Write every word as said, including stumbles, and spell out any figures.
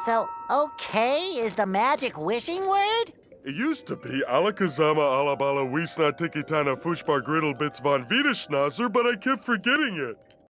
So, okay is the magic wishing word? It used to be Alakazama Alabala Wiesna Tikitana Fushbar Griddle Bits von Wiederschnauzer, but I kept forgetting it.